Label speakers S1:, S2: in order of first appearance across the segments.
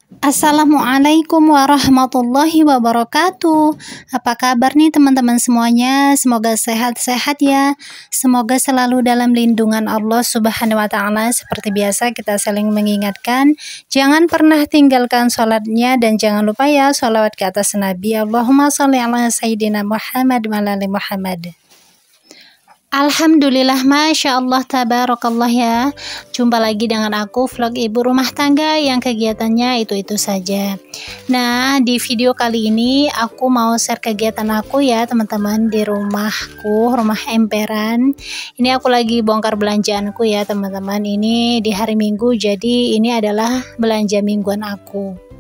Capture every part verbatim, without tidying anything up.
S1: Assalamualaikum warahmatullahi wabarakatuh. Apa kabar nih teman-teman semuanya? Semoga sehat-sehat ya. Semoga selalu dalam lindungan Allah Subhanahu wa taala. Seperti biasa kita saling mengingatkan, jangan pernah tinggalkan sholatnya dan jangan lupa ya sholawat ke atas Nabi. Allahumma sholli ala sayyidina Muhammad wa ala ali Muhammad. Alhamdulillah, Masya Allah, tabarakallah ya. Jumpa lagi dengan aku, vlog ibu rumah tangga yang kegiatannya itu-itu saja. Nah, di video kali ini aku mau share kegiatan aku ya teman-teman di rumahku, rumah emperan. Ini aku lagi bongkar belanjaanku ya teman-teman. Ini di hari Minggu, jadi ini adalah belanja mingguan aku.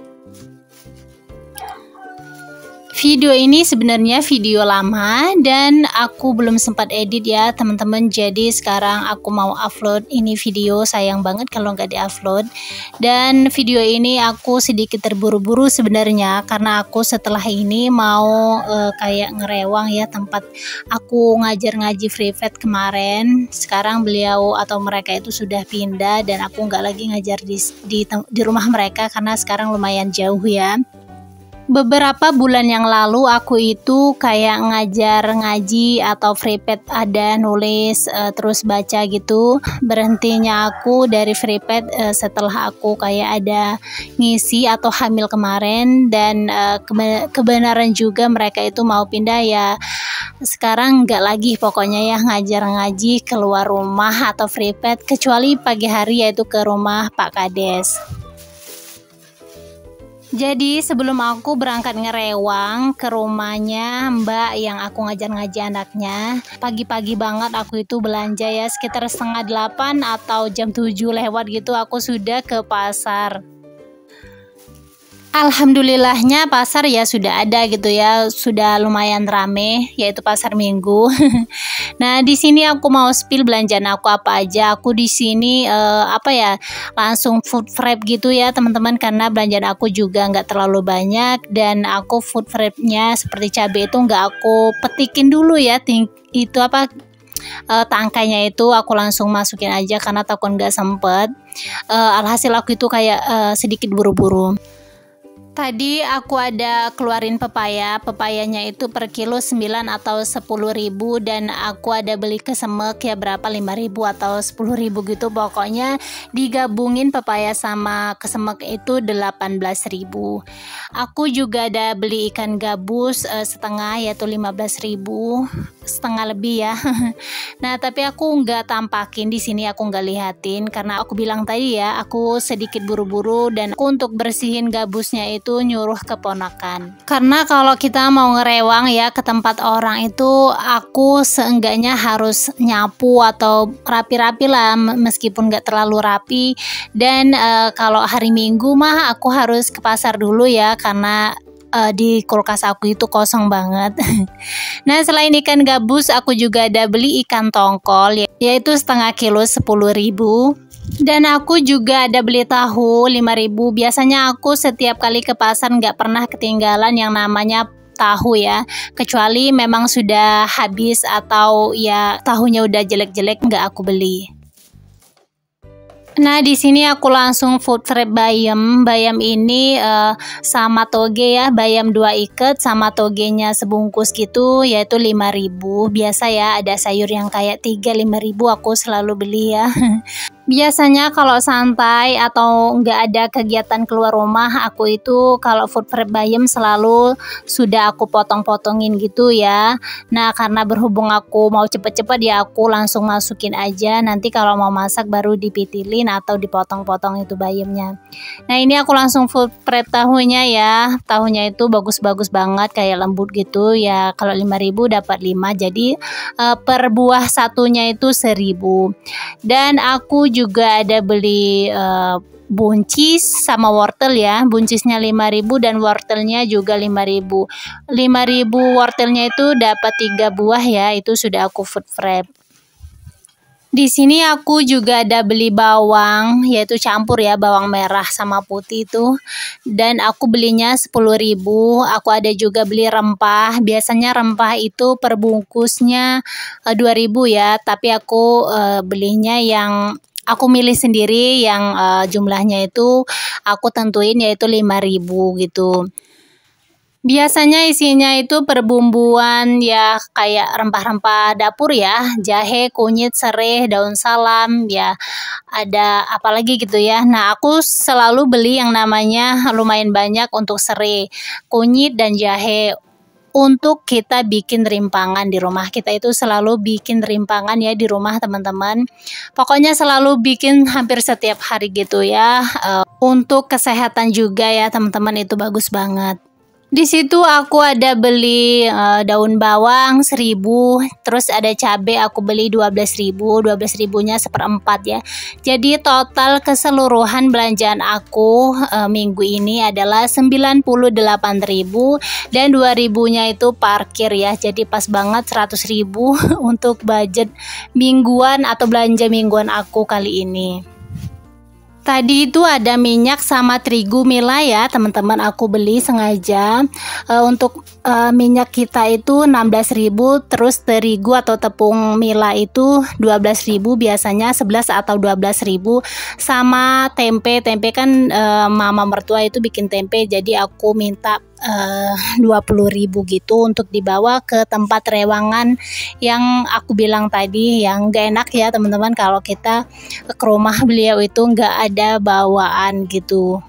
S1: Video ini sebenarnya video lama dan aku belum sempat edit ya teman-teman. Jadi sekarang aku mau upload ini video, sayang banget kalau nggak di-upload. Dan video ini aku sedikit terburu-buru sebenarnya karena aku setelah ini mau uh, kayak ngerewang ya tempat aku ngajar ngaji privat kemarin. Sekarang beliau atau mereka itu sudah pindah dan aku nggak lagi ngajar di, di, di rumah mereka karena sekarang lumayan jauh ya. Beberapa bulan yang lalu aku itu kayak ngajar ngaji atau privat, ada nulis uh, terus baca gitu. Berhentinya aku dari privat uh, setelah aku kayak ada ngisi atau hamil kemarin dan uh, kebenaran juga mereka itu mau pindah ya. Sekarang nggak lagi pokoknya ya ngajar ngaji keluar rumah atau privat kecuali pagi hari yaitu ke rumah Pak Kades. Jadi sebelum aku berangkat ngerewang ke rumahnya Mbak yang aku ngajar ngaji anaknya, pagi-pagi banget aku itu belanja ya, sekitar setengah delapan atau jam tujuh lewat gitu aku sudah ke pasar. Alhamdulillahnya pasar ya sudah ada gitu ya, sudah lumayan rame yaitu pasar Minggu. Nah, di sini aku mau spill belanjaan aku apa aja. Aku di sini eh, apa ya, langsung food prep gitu ya teman-teman karena belanjaan aku juga nggak terlalu banyak dan aku food prepnya seperti cabai itu nggak aku petikin dulu ya, itu apa Uh, tangkainya itu aku langsung masukin aja karena takut nggak sempet. Uh, alhasil aku itu kayak uh, sedikit buru-buru. Tadi aku ada keluarin pepaya, pepayanya itu per kilo sembilan atau sepuluh ribu dan aku ada beli kesemek ya berapa lima ribu atau sepuluh ribu gitu, pokoknya digabungin pepaya sama kesemek itu delapan belas ribu. Aku juga ada beli ikan gabus uh, setengah yaitu lima belas ribu, setengah lebih ya. Nah, tapi aku nggak tampakin di sini, aku nggak lihatin karena aku bilang tadi ya aku sedikit buru-buru dan aku untuk bersihin gabusnya itu itu nyuruh keponakan. Karena kalau kita mau ngerewang ya ke tempat orang itu aku seenggaknya harus nyapu atau rapi-rapi lah meskipun gak terlalu rapi. Dan e, kalau hari Minggu mah aku harus ke pasar dulu ya karena e, di kulkas aku itu kosong banget. Nah, selain ikan gabus aku juga ada beli ikan tongkol yaitu setengah kilo sepuluh ribu. Dan aku juga ada beli tahu lima ribu. Biasanya aku setiap kali ke pasar nggak pernah ketinggalan yang namanya tahu ya, kecuali memang sudah habis atau ya tahunya udah jelek-jelek nggak aku beli. Nah, di sini aku langsung food prep bayam. Bayam ini uh, sama toge ya, bayam dua ikat sama togenya sebungkus gitu yaitu lima ribu. Biasa ya ada sayur yang kayak tiga lima ribu aku selalu beli ya. Biasanya kalau santai atau nggak ada kegiatan keluar rumah, aku itu kalau food prep bayam selalu sudah aku potong-potongin gitu ya. Nah, karena berhubung aku mau cepet-cepet ya aku langsung masukin aja. Nanti kalau mau masak baru dipitilin atau dipotong-potong itu bayamnya. Nah, ini aku langsung food prep tahunya ya. Tahunya itu bagus-bagus banget kayak lembut gitu ya. Kalau lima ribu dapat lima, jadi uh, per buah satunya itu seribu. Dan aku juga juga ada beli uh, buncis sama wortel ya. Buncisnya lima ribu dan wortelnya juga lima ribu. lima ribu wortelnya itu dapat tiga buah ya. Itu sudah aku food prep. Di sini aku juga ada beli bawang, yaitu campur ya, bawang merah sama putih itu. Dan aku belinya sepuluh ribu. Aku ada juga beli rempah. Biasanya rempah itu per bungkusnya uh, dua ribu ya, tapi aku uh, belinya yang aku milih sendiri yang uh, jumlahnya itu aku tentuin yaitu lima ribu gitu. Biasanya isinya itu perbumbuan ya kayak rempah-rempah dapur ya, jahe, kunyit, serai, daun salam, ya ada apalagi gitu ya. Nah, aku selalu beli yang namanya lumayan banyak untuk serai, kunyit dan jahe. Untuk kita bikin rimpangan di rumah, kita itu selalu bikin rimpangan ya di rumah teman-teman. Pokoknya selalu bikin hampir setiap hari gitu ya. Uh, untuk kesehatan juga ya teman-teman, itu bagus banget. Di situ aku ada beli uh, daun bawang seribu, terus ada cabai aku beli dua belas ribu, dua belas ribunya seperempat ya. Jadi total keseluruhan belanjaan aku uh, minggu ini adalah sembilan puluh delapan ribu dan dua ribunya itu parkir ya. Jadi pas banget seratus ribu untuk budget mingguan atau belanja mingguan aku kali ini. Tadi itu ada minyak sama terigu Mila ya teman-teman, aku beli sengaja uh, untuk uh, minyak kita itu enam belas ribu, terus terigu atau tepung Mila itu dua belas ribu, biasanya sebelas atau dua belas ribu. Sama tempe, tempe kan uh, mama mertua itu bikin tempe, jadi aku minta Uh, dua puluh ribu gitu untuk dibawa ke tempat rewangan yang aku bilang tadi, yang gak enak ya teman-teman kalau kita ke rumah beliau itu nggak ada bawaan gitu.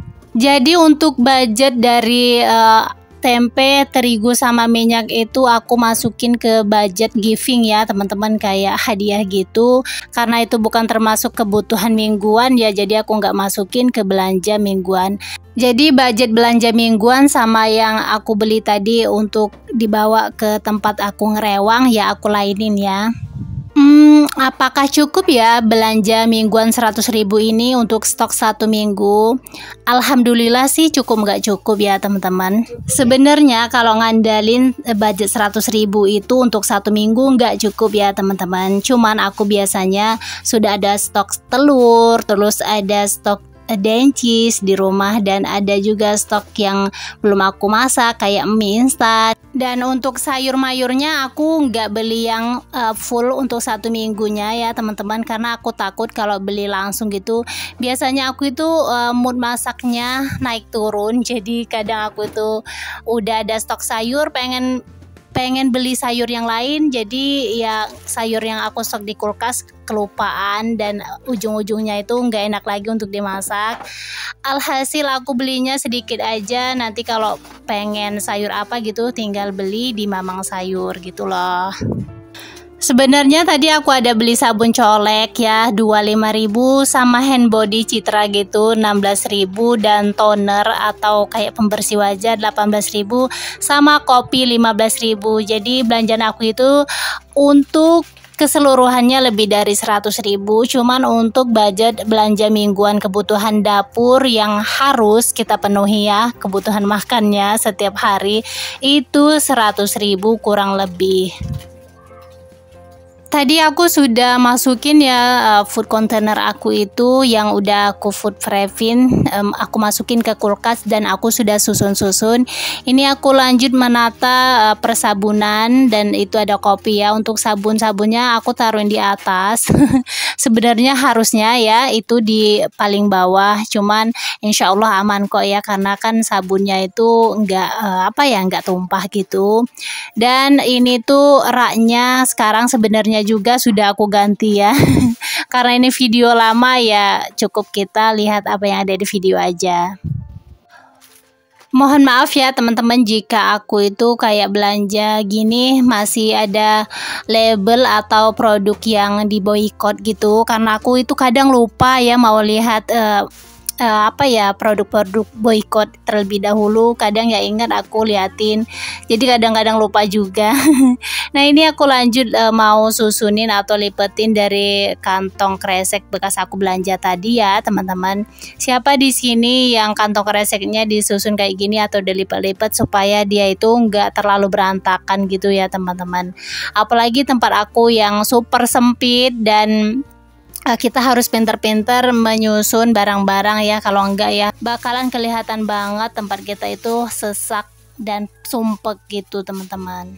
S1: Jadi untuk budget dari uh, tempe, terigu sama minyak itu aku masukin ke budget giving ya teman-teman, kayak hadiah gitu, karena itu bukan termasuk kebutuhan mingguan ya, jadi aku nggak masukin ke belanja mingguan. Jadi budget belanja mingguan sama yang aku beli tadi untuk dibawa ke tempat aku ngerewang ya aku lainin ya. Hmm, apakah cukup ya belanja mingguan seratus ribu ini untuk stok satu minggu? Alhamdulillah sih cukup, nggak cukup ya teman-teman. Sebenarnya kalau ngandalin budget seratus ribu itu untuk satu minggu nggak cukup ya teman-teman. Cuman aku biasanya sudah ada stok telur, terus ada stok dencis di rumah, dan ada juga stok yang belum aku masak kayak mie instan. Dan untuk sayur mayurnya aku nggak beli yang uh, full untuk satu minggunya ya teman-teman, karena aku takut kalau beli langsung gitu biasanya aku itu uh, mood masaknya naik turun. Jadi kadang aku tuh udah ada stok sayur, pengen pengen beli sayur yang lain, jadi ya sayur yang aku stok di kulkas kelupaan dan ujung-ujungnya itu nggak enak lagi untuk dimasak. Alhasil aku belinya sedikit aja, nanti kalau pengen sayur apa gitu tinggal beli di Mamang Sayur gitu loh. Sebenarnya tadi aku ada beli sabun colek ya dua puluh lima ribu, sama hand body Citra gitu enam belas ribu, dan toner atau kayak pembersih wajah delapan belas ribu, sama kopi lima belas ribu. Jadi belanjaan aku itu untuk keseluruhannya lebih dari seratus ribu. Cuman untuk budget belanja mingguan kebutuhan dapur yang harus kita penuhi ya, kebutuhan makannya setiap hari itu seratus ribu kurang lebih. Tadi aku sudah masukin ya uh, food container aku itu yang udah aku food prepping, um, aku masukin ke kulkas dan aku sudah susun-susun. Ini aku lanjut menata uh, persabunan, dan itu ada kopi ya. Untuk sabun-sabunnya aku taruhin di atas. Sebenarnya harusnya ya itu di paling bawah, cuman insya Allah aman kok ya, karena kan sabunnya itu enggak uh, apa ya enggak tumpah gitu. Dan ini tuh raknya sekarang sebenarnya juga sudah aku ganti ya. Karena ini video lama ya, cukup kita lihat apa yang ada di video aja. Mohon maaf ya teman-teman jika aku itu kayak belanja gini masih ada label atau produk yang diboikot gitu, karena aku itu kadang lupa ya mau lihat uh, Uh, apa ya produk-produk boykot terlebih dahulu. Kadang ya ingat aku liatin, jadi kadang-kadang lupa juga. Nah ini aku lanjut uh, mau susunin atau lipetin dari kantong kresek bekas aku belanja tadi ya teman-teman. Siapa di sini yang kantong kreseknya disusun kayak gini atau dilipat-lipat supaya dia itu nggak terlalu berantakan gitu ya teman-teman. Apalagi tempat aku yang super sempit, dan kita harus pinter-pinter menyusun barang-barang ya, kalau enggak ya bakalan kelihatan banget tempat kita itu sesak dan sumpek gitu teman-teman.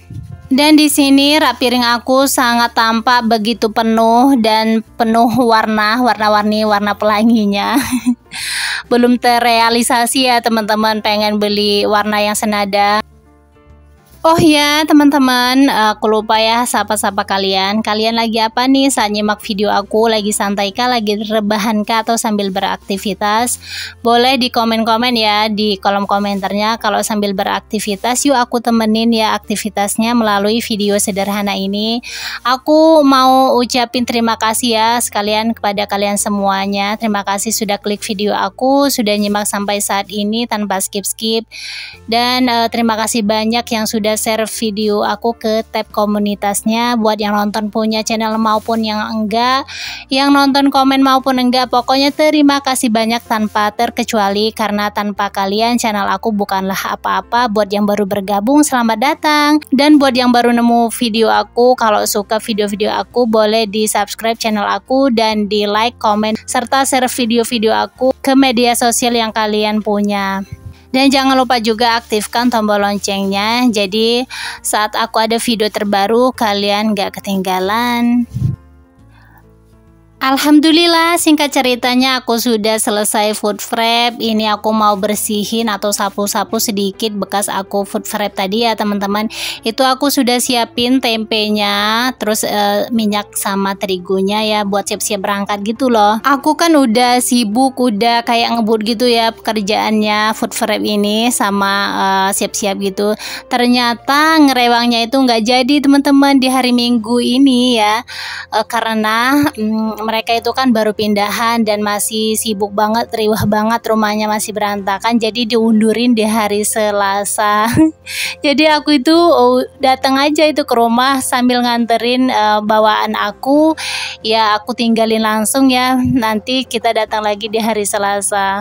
S1: Dan di sini rak piring aku sangat tampak begitu penuh dan penuh warna, warna-warni, warna pelanginya. Belum terrealisasi ya teman-teman, pengen beli warna yang senada. Oh ya teman-teman, aku lupa ya sapa-sapa kalian. Kalian lagi apa nih saat nyimak video aku? Lagi santai kah, lagi rebahan kah, atau sambil beraktivitas? Boleh di komen-komen ya di kolom komentarnya. Kalau sambil beraktivitas, yuk aku temenin ya aktivitasnya melalui video sederhana ini. Aku mau ucapin terima kasih ya sekalian kepada kalian semuanya. Terima kasih sudah klik video aku, sudah nyimak sampai saat ini tanpa skip-skip. Dan uh, terima kasih banyak yang sudah share video aku ke tab komunitasnya, buat yang nonton punya channel maupun yang enggak, yang nonton komen maupun enggak, pokoknya terima kasih banyak tanpa terkecuali, karena tanpa kalian channel aku bukanlah apa-apa. Buat yang baru bergabung, selamat datang, dan buat yang baru nemu video aku, kalau suka video-video aku boleh di subscribe channel aku dan di like, komen, serta share video-video aku ke media sosial yang kalian punya. Dan jangan lupa juga aktifkan tombol loncengnya, jadi saat aku ada video terbaru kalian gak ketinggalan. Alhamdulillah, singkat ceritanya aku sudah selesai food prep. Ini aku mau bersihin atau sapu-sapu sedikit bekas aku food prep tadi ya teman-teman. Itu aku sudah siapin tempenya, terus e, minyak sama terigunya ya buat siap-siap berangkat gitu loh. Aku kan udah sibuk, udah kayak ngebut gitu ya pekerjaannya food prep ini sama siap-siap e, gitu. Ternyata ngerewangnya itu nggak jadi teman-teman di hari Minggu ini ya, e, karena mm, mereka itu kan baru pindahan dan masih sibuk banget, riwah banget, rumahnya masih berantakan, jadi diundurin di hari Selasa. Jadi aku itu oh, datang aja itu ke rumah sambil nganterin uh, bawaan aku, ya aku tinggalin langsung ya, nanti kita datang lagi di hari Selasa.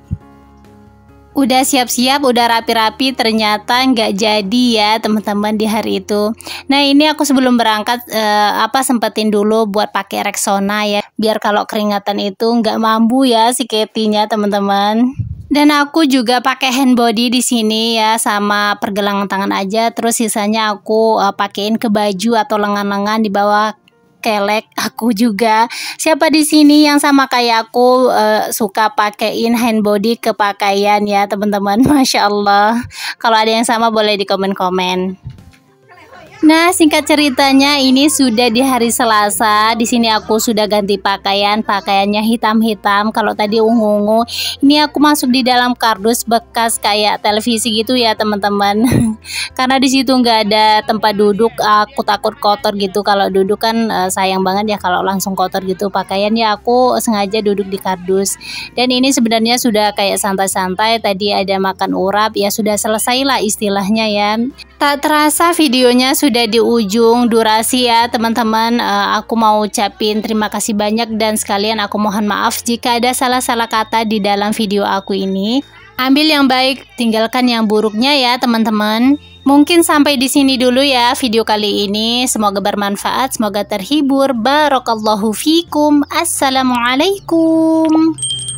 S1: Udah siap-siap, udah rapi-rapi, ternyata nggak jadi ya teman-teman di hari itu. Nah ini aku sebelum berangkat eh, apa sempetin dulu buat pakai Rexona ya, biar kalau keringatan itu nggak mambu ya si Ketinya teman-teman. Dan aku juga pakai hand body di sini ya, sama pergelangan tangan aja, terus sisanya aku uh, pakein ke baju atau lengan-lengan di bawah kelek aku juga. Siapa di sini yang sama kayak aku uh, suka pakein hand body ke pakaian ya teman-teman? Masya Allah. Kalau ada yang sama boleh di komen-komen. Nah, singkat ceritanya ini sudah di hari Selasa. Di sini aku sudah ganti pakaian, pakaiannya hitam-hitam. Kalau tadi ungu-ungu, ini aku masuk di dalam kardus bekas kayak televisi gitu ya teman-teman. Karena di situ nggak ada tempat duduk, aku takut kotor gitu. Kalau duduk kan uh, sayang banget ya kalau langsung kotor gitu pakaiannya. Aku sengaja duduk di kardus. Dan ini sebenarnya sudah kayak santai-santai. Tadi ada makan urap, ya sudah selesai lah istilahnya ya. Tak terasa videonya sudah di ujung durasi ya teman-teman. uh, Aku mau ucapin terima kasih banyak dan sekalian aku mohon maaf jika ada salah-salah kata di dalam video aku ini. Ambil yang baik, tinggalkan yang buruknya ya teman-teman. Mungkin sampai di sini dulu ya video kali ini. Semoga bermanfaat, semoga terhibur. Barakallahu fikum. Assalamualaikum.